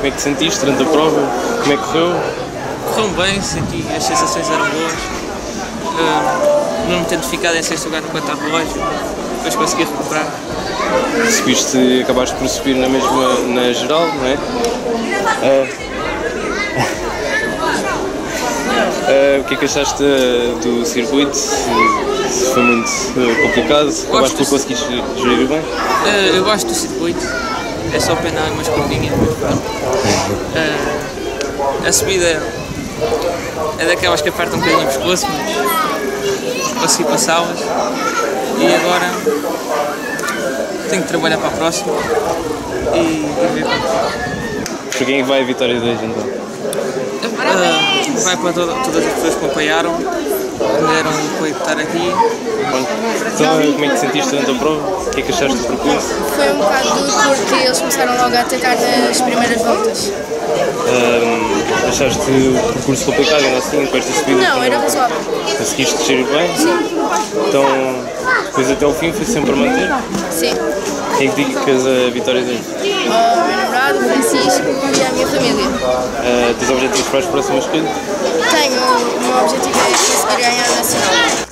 como é que te sentiste durante a prova? Como é que correu? Correu bem, senti, as sensações eram boas. Não me tendo ficado em sexto lugar no contra-relógio, depois consegui recuperar. Acabaste por subir na mesma, na geral, não é? O que é que achaste do circuito? Se foi muito complicado? Acabaste por conseguir gerir bem? Eu gosto do circuito, é só pena umas curvinhas muito forte. A subida é daquelas que apertam um bocadinho o pescoço, mas consegui passá-las e agora tenho que trabalhar para a próxima e ver como fica. Para quem vai a vitória de hoje então? Vai para todas as pessoas que me apoiaram, que me deram o apoio de estar aqui. Bom, então, como é que te sentiste durante a prova? O que é que achaste do percurso? Foi um bocado duro porque eles começaram logo a atacar nas primeiras voltas. Achaste o percurso complicado ainda assim, com esta subida? Não, era razoável. Conseguiste descer bem? Sim. Então, depois até o fim foi sempre a manter? Sim. Quem é que dedicas a vitória dele? Ao meu namorado, Francisco e à minha família. Tens objetivos para as próximas corridas? Tenho, o meu objetivo é conseguir ganhar nacional.